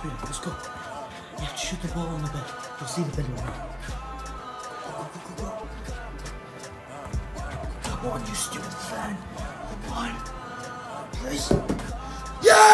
speed. Let's go. You have to shoot the ball on the bed. You'll see the bed right now. Go. Come on, you stupid fan. Come on. Please. Yeah!